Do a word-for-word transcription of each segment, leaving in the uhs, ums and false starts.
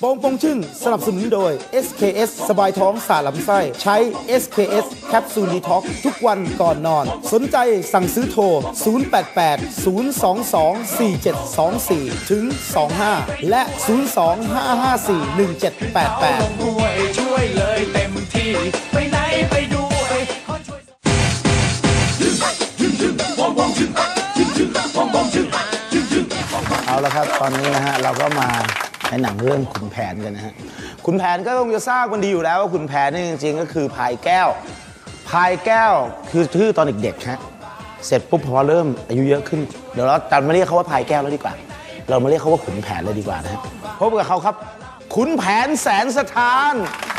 โป้งโป้งชื่นสนับสนุนโดย เอส เค เอส สบายท้องสาลำไส้ใช้ เอส เค เอส แคปซูลดีท็อกซ์ทุกวันก่อนนอนสนใจสั่งซื้อโทร ศูนย์ แปด แปด ศูนย์ สอง สอง สี่ เจ็ด สอง สี่ ถึง สอง ห้า และ ศูนย์ สอง ห้า ห้า สี่ หนึ่ง เจ็ด แปด แปดช่วยเลยเต็มที่ไปไหนไปด้วยเอาละครับตอนนี้นะฮะเราก็มาในหนังเรื่องขุนแผนกันนะฮะขุนแผนก็ต้องจะทราบกันดีอยู่แล้วว่าขุนแผนนี่จริงๆก็คือพายแก้วพายแก้วคือชื่อตอนเด็กๆฮะเสร็จปุ๊บพอเริ่มอายุเยอะขึ้นเดี๋ยวเราตัดมาเรียกเขาว่าพายแก้วแล้วดีกว่าเรามาเรียกเขาว่าขุนแผนเลยดีกว่านะฮะพบกับเขาครับขุนแผนแสนสถาน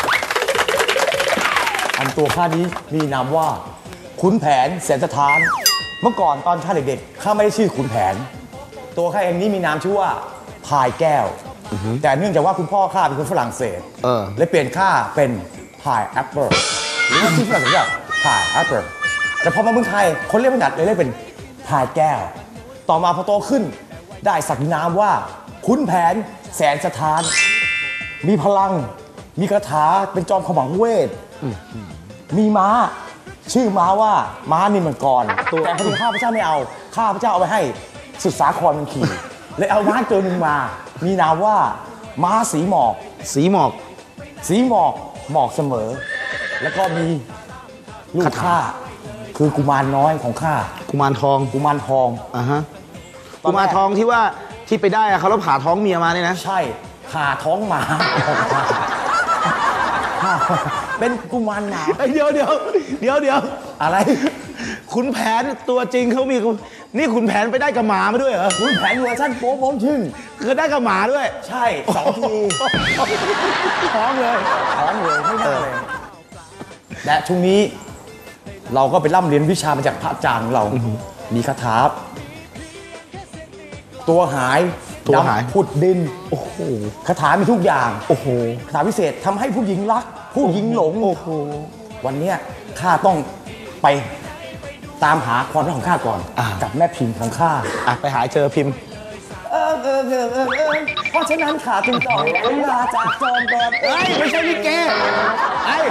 อันตัวข้านี้มีนามว่าขุนแผนแสนสถานเมื่อก่อนตอนข้าเด็กๆข้าไม่ได้ชื่อขุนแผนตัวข้าเองนี่มีนามชื่อว่าพายแก้วแต่เนื่องจากว่าคุณพ่อข้าเป็นคนฝรั่งเศสเลยเปลี่ยนข้าเป็นพายแอปเปิลหรือที่ฝรั่งเศสเรียกพายแอปเปิลแต่พอมาเมืองไทยคนเรียกไม่หนัดเลยเรียกเป็นพายแก้วต่อมาพอโตขึ้นได้ศักดินามว่าขุนแผนแสนสถานมีพลังมีคาถาเป็นจอมขมังเวทมีม้าชื่อม้าว่าม้านิมมังกรแต่พอดีข้าพเจ้าไม่เอาข้าพเจ้าเอาไปให้สุดสาครมันขี่เลยเอาม้าตัวหนึ่งมามีนามว่าม้าสีหมอกสีหมอกสีหมอกหมอกเสมอแล้วก็มีลูกข้าคือกุมารน้อยของข้ากุมารทองกุมารทองอ่าฮะกุมารทองที่ว่าที่ไปได้เขาแล้วผ่าท้องเมียมาเนี่ยนะใช่ผ่าท้องหมาเป็นกุมารหมาเดี๋ยวเดี๋ยวเดี๋ยวเดี๋ยวอะไรขุนแผนตัวจริงเขามีนี่ขุนแผนไปได้กับหมามาด้วยเหรอขุนแผนเวอร์ชันโป๊ะโป๊ะชื่นคือได้กับหมาด้วยใช่สองทีท้องเลยท้องเลยไม่ได้เลยและช่วงนี้เราก็ไปร่ำเรียนวิชามาจากพระอาจารย์ของเรามีคาถาตัวหายตัวหายผุดดินโอ้โหคาถามีทุกอย่างโอ้โหคาถาพิเศษทำให้ผู้หญิงรักผู้หญิงหลงโอ้โหวันนี้ข้าต้องไปตามหาความรักของข้าก่อนกับแม่พิมพ์ของข้าไปหาเจอพิมพ์เออเออเออเออเพราะฉะนั้นข้าจึงต้องลาจากจอมก่อนเอ้ยไม่ใช่ลิเกไอ้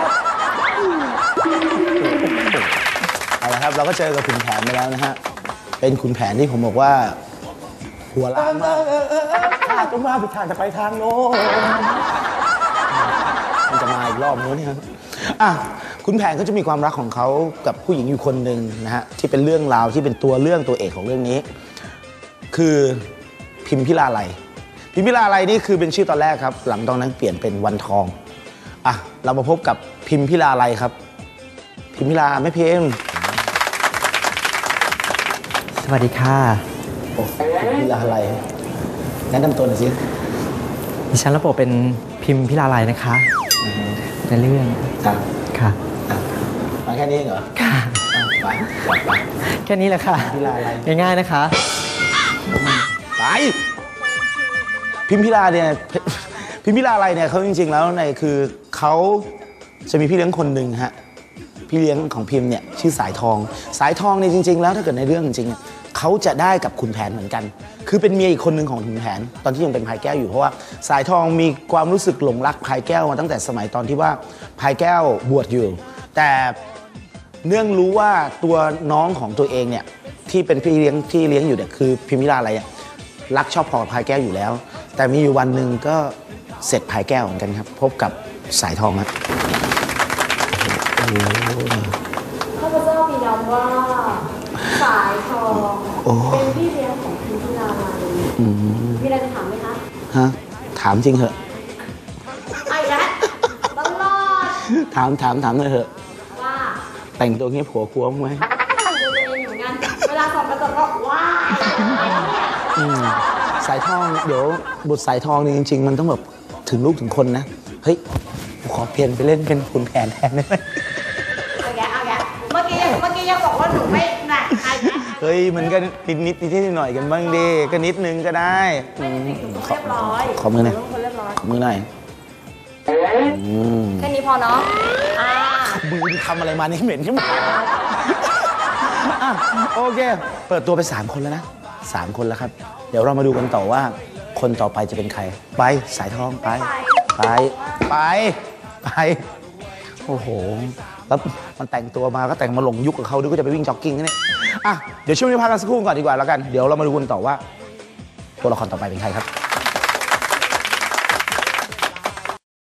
เอาละครับเราก็เจอกับขุนแผนไปแล้วนะฮะเป็นขุนแผนที่ผมบอกว่าหัวล้านมากข้าต้องมาไปทางจะไปทางโน้นมันจะมาอีกรอบโน้นนี่ครับอ่ะขุนแผนเขาจะมีความรักของเขากับผู้หญิงอยู่คนหนึ่งนะฮะที่เป็นเรื่องราวที่เป็นตัวเรื่องตัวเอกของเรื่องนี้คือพิมพิลาไลยพิมพิลาไลยนี่คือเป็นชื่อตอนแรกครับหลังตอนนั้นเปลี่ยนเป็นวันทองอ่ะเรามาพบกับพิมพิลาไลยครับพิมพิลาแม่พิมสวัสดีค่ะโอ้พิมพิลาไลยแนะนำตัวหน่อยสิดิฉันรับบทเป็นพิมพิลาไลยนะคะในเรื่องครับค่ะมาแค่นี้เหรอค่ะไปไปแค่นี้แหละค่ะพิมพิลาไลยง่ายๆนะคะไปพิมพิลาเนี่ยพิมพิลาไลยเนี่ยเขาจริงๆแล้วในคือเขาจะมีพี่เลี้ยงคนหนึ่งฮะพี่เลี้ยงของพิมเนี่ยชื่อสายทองสายทองเนี่ยจริงๆแล้วถ้าเกิดในเรื่องจริงๆเขาจะได้กับขุนแผนเหมือนกันคือเป็นเมียอีกคนหนึ่งของขุนแผนตอนที่ยังเป็นพายแก้วอยู่เพราะว่าสายทองมีความรู้สึกหลงรักพายแก้วมาตั้งแต่สมัยตอนที่ว่าพายแก้วบวชอยู่แต่เนื่องรู้ว่าตัวน้องของตัวเองเนี่ยที่เป็นพี่เลี้ยงที่เลี้ยงอยู่เนี่ยคือพิมพิลาไลยรักชอบพอกับพายแก้วอยู่แล้วแต่มีอยู่วันหนึ่งก็เสร็จพายแก้วเหมือนกันครับพบกับสายทองครับข้าพเจ้ามีนามว่าสายทองเป็นพี่เลี้ยงของพิมพิลาไลยมีอะไรจะถามไหมคะฮะถามจริงเหรอไอ้แล้วตลอดถามถามถามเลยเหรอว่าแต่งตัวงี้ผัวกลัวมั้ยดูตัวเองเหมือนกันเวลาส่องกระจกก็ว้ายสายทองเดี๋ยวบทสายทองนี่จริงๆมันต้องแบบถึงลูกถึงคนนะเฮ้ยขอเปลี่ยนไปเล่นเป็นขุนแผนแทนได้ไหมเอาแกเอาแกเมื่อกี้เมื่อกี้ยังบอกว่าหนูไม่หนักไอ้เฮ้ยมันก็นิดนิดนิดหน่อยกันบ้างดิก็นิดนึงก็ได้เรียบร้อยขอมือหน่อยขอมือหน่อยแค่นี้พอเนาะมือทำอะไรมานี่เหม็นขึ้นมาโอเคเปิดตัวไปสามคนแล้วนะสามคนแล้วครับเดี๋ยวเรามาดูกันต่อว่าคนต่อไปจะเป็นใคร ไปสายทองไป ไป ไป ไป โอ้โห แล้วมันแต่งตัวมาก็แต่งมาหลงยุคกับเขาด้วยก็จะไปวิ่งจ็อกกิ้งนี่อ่ะ เดี๋ยวช่วงนี้พักกันสักครู่ก่อนดีกว่าแล้วกัน เดี๋ยวเรามาดูกันต่อว่า ตัวละครต่อไปเป็นใครครับ